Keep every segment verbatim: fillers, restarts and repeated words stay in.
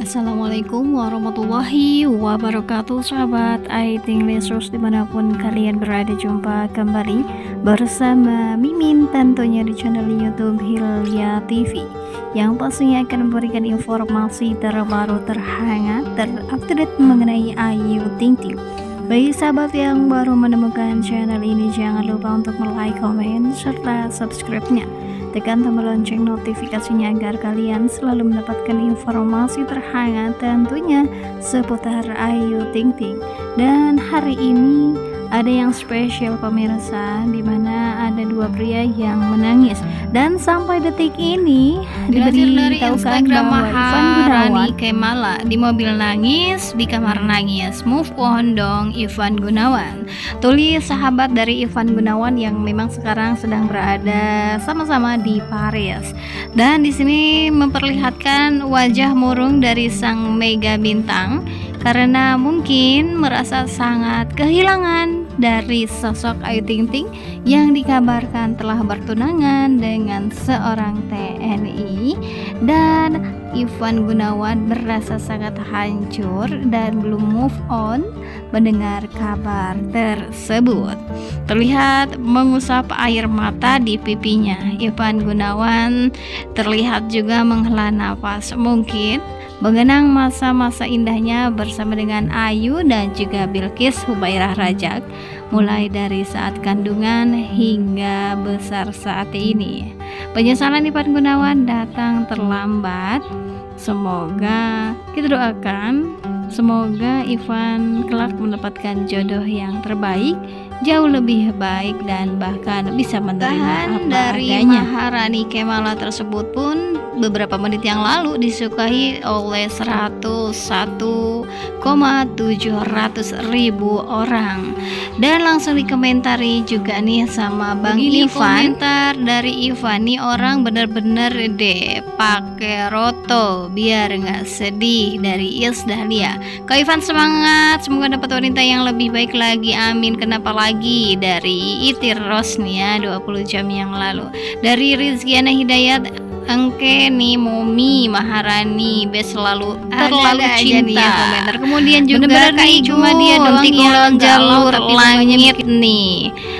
Assalamualaikum warahmatullahi wabarakatuh, sahabat Ayu Ting Lesus dimanapun kalian berada. Jumpa kembali bersama Mimin tentunya di channel YouTube Hilya T V yang pastinya akan memberikan informasi terbaru, terhangat, terupdate mengenai Ayu Ting Ting. Bagi sahabat yang baru menemukan channel ini, jangan lupa untuk like, komen, serta subscribe-nya. Tekan tombol lonceng notifikasinya agar kalian selalu mendapatkan informasi terhangat tentunya seputar Ayu Ting Ting. Dan hari ini ada yang spesial pemirsa, dimana ada dua pria yang menangis. Dan sampai detik ini diberitahukan bahwa Ivan Gunawan Kemala di mobil nangis, di kamar nangis. Move on dong Ivan Gunawan, tulis sahabat dari Ivan Gunawan yang memang sekarang sedang berada sama-sama di Paris. Dan di sini memperlihatkan wajah murung dari sang mega bintang karena mungkin merasa sangat kehilangan dari sosok Ayu Ting Ting yang dikabarkan telah bertunangan dengan seorang T N I. Dan Ivan Gunawan berasa sangat hancur dan belum move on mendengar kabar tersebut. Terlihat mengusap air mata di pipinya. Ivan Gunawan terlihat juga menghela nafas, mungkin mengenang masa-masa indahnya bersama dengan Ayu dan juga Bilqis Hubairah Rajak, mulai dari saat kandungan hingga besar saat ini. Penyesalan Ivan Gunawan datang terlambat. Semoga kita doakan, semoga Ivan kelak mendapatkan jodoh yang terbaik, jauh lebih baik, dan bahkan bisa menerima apa dari adanya. Maharani Kemala tersebut pun beberapa menit yang lalu disukai oleh seratus satu koma tujuh ribu orang. Dan langsung dikomentari juga nih sama Bang Begini Ivan. komentar dari Ivan, nih orang bener-bener deh pakai roto biar nggak sedih, dari Is Dahlia. Kak Ivan semangat, semoga dapat wanita yang lebih baik lagi, amin. Kenapa lagi, dari Itir Rosnia dua puluh jam yang lalu. Dari Rizkiana Hidayat, engke nih Momi Maharani best selalu terlalu Ada-ada aja cinta nih ya komentar. Kemudian juga Bener-bener Kak nih, cuma Jun, dia doang tikung yang jalur galau, tapi langit langit nih.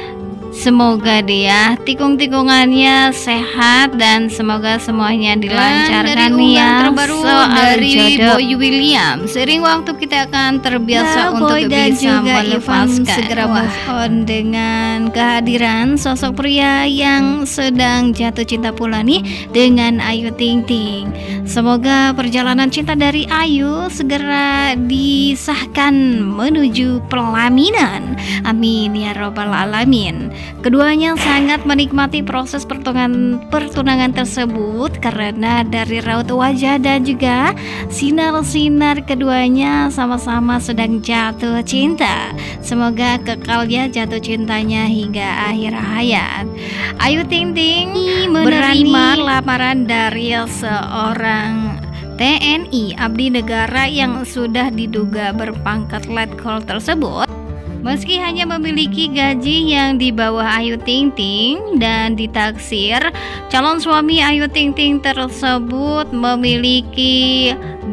Semoga deh ya tikung-tikungannya sehat dan semoga semuanya dilancarkan dari ya. terbaru Soal dari jodoh. Boy William, sering waktu kita akan terbiasa Nah, untuk Boy dan bisa juga Ivan melepaskan. segera Wah, move on dengan kehadiran sosok pria yang sedang jatuh cinta pula nih dengan Ayu Ting Ting. Semoga perjalanan cinta dari Ayu segera disahkan menuju pelaminan, amin ya robbal alamin. Keduanya sangat menikmati proses pertunangan pertunangan tersebut karena dari raut wajah dan juga sinar-sinar keduanya sama-sama sedang jatuh cinta. Semoga kekal ya jatuh cintanya hingga akhir hayat. Ayu Ting Ting menerima lamaran dari seorang T N I abdi negara yang sudah diduga berpangkat letkol tersebut. Meski hanya memiliki gaji yang di bawah Ayu Ting Ting dan ditaksir calon suami Ayu Ting Ting tersebut memiliki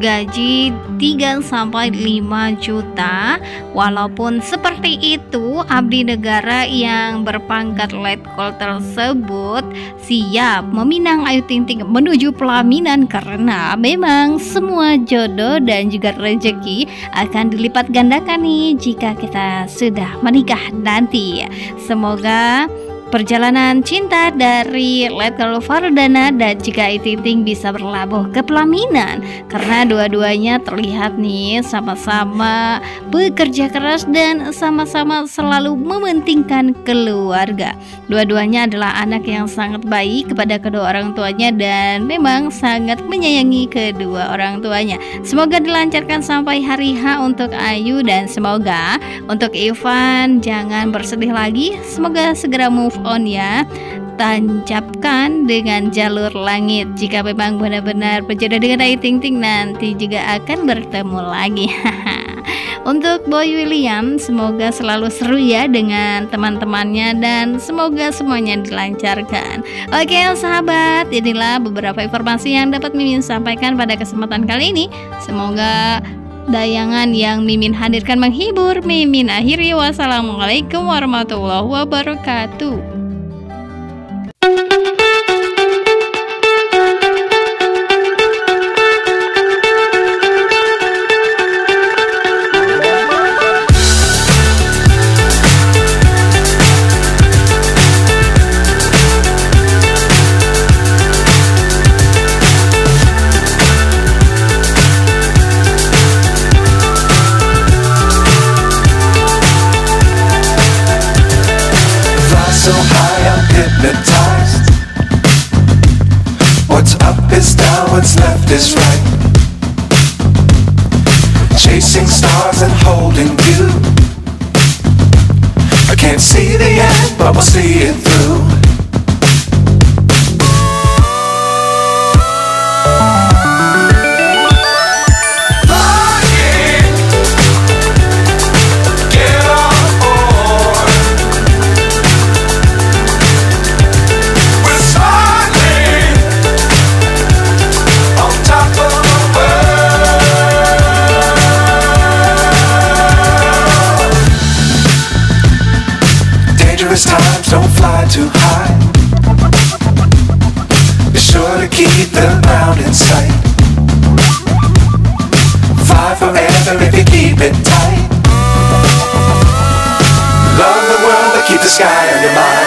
gaji tiga sampai lima juta. Walaupun seperti itu, abdi negara yang berpangkat letkol tersebut siap meminang Ayu Ting Ting menuju pelaminan karena memang semua jodoh dan juga rezeki akan dilipat gandakan nih jika kita sudah menikah nanti. Semoga perjalanan cinta dari Letkol Fardana dan juga Ayu Ting Ting bisa berlabuh ke pelaminan karena dua-duanya terlihat nih sama-sama bekerja keras dan sama-sama selalu mementingkan keluarga. Dua-duanya adalah anak yang sangat baik kepada kedua orang tuanya dan memang sangat menyayangi kedua orang tuanya. Semoga dilancarkan sampai hari H untuk Ayu, dan semoga untuk Ivan jangan bersedih lagi. Semoga segera move on ya, tancapkan dengan jalur langit. Jika memang benar-benar berjodoh dengan Ayu Ting Ting, nanti juga akan bertemu lagi. Untuk Boy William, semoga selalu seru ya dengan teman-temannya dan semoga semuanya dilancarkan. Oke sahabat, inilah beberapa informasi yang dapat Mimin sampaikan pada kesempatan kali ini. Semoga dayangan yang Mimin hadirkan menghibur. Mimin akhiri, wassalamualaikum warahmatullahi wabarakatuh. So high I'm hypnotized. What's up is down, what's left is right. Chasing stars and holding you. I can't see the end, but we'll see it through. Dangerous times, don't fly too high. Be sure to keep the ground in sight. Fly forever if you keep it tight. Love the world, but keep the sky on your mind.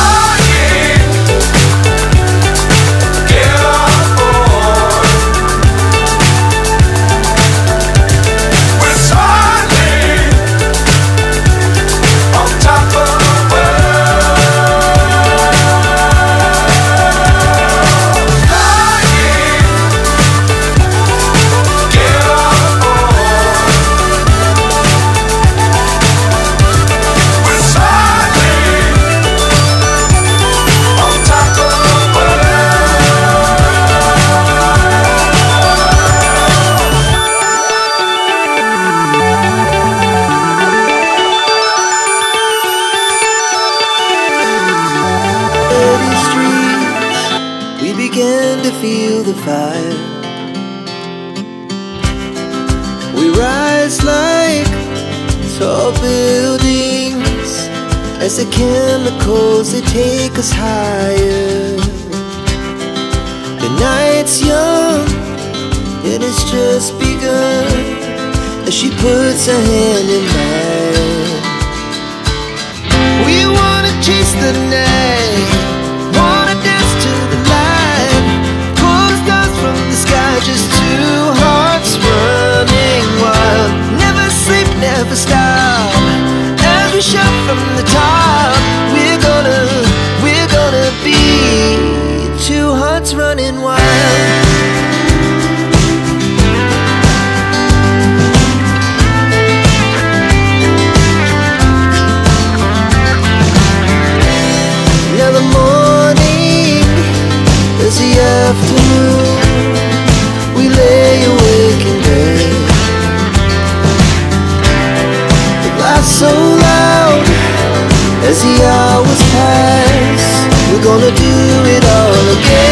Began to feel the fire. We rise like tall buildings as the chemicals, they take us higher. The night's young and it's just begun as she puts her hand in mine. We wanna chase the night, wanna dance to the light, pull stars from the sky, just two hearts running wild. Never sleep, never stop, as we shout from the top. We're gonna, we're gonna be two hearts running wild. Now the morning is the afternoon, we lay awake in bed. The laughs so loud as the hours pass, we're gonna do it all again.